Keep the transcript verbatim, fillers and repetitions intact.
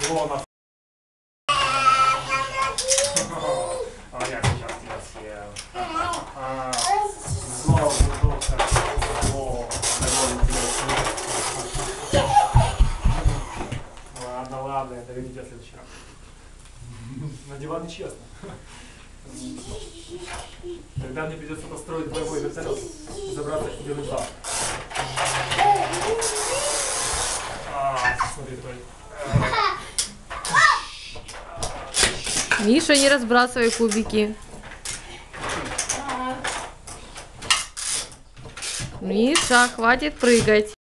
Клонов. А я сейчас тебя съем. Зло, доктор. О, довольно тебя съем. Ладно, ладно, это видите в следующий раз. На диван нечестно. Тогда мне придется построить боевой вертолет и забраться к тебе в два. А, смотри, твой. Миша, не разбрасывай кубики. Миша, хватит прыгать.